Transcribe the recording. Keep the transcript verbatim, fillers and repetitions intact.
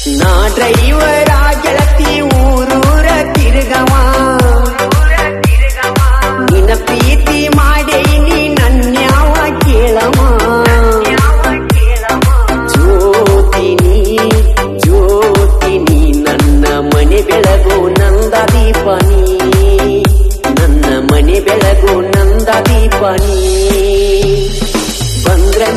ನಾ ಡ್ರೈವರ ಗೆಳತಿ ಊರೂರ ತಿರುಗವ ನಿನ್ನ ಪ್ರೀತಿ ಮಾಡೇನಿ ನನ್ಯಾವ ಕೇಳವ ಜ್ಯೋತಿನಿ ಜ್ಯೋತಿನಿ ನನ್ನ ಮನೆ ಬೆಳಗು ನಂದ ದೀಪನಿ ನನ್ನ ಮನೆ ಬೆಳಗು ನಂದ ದೀಪನಿ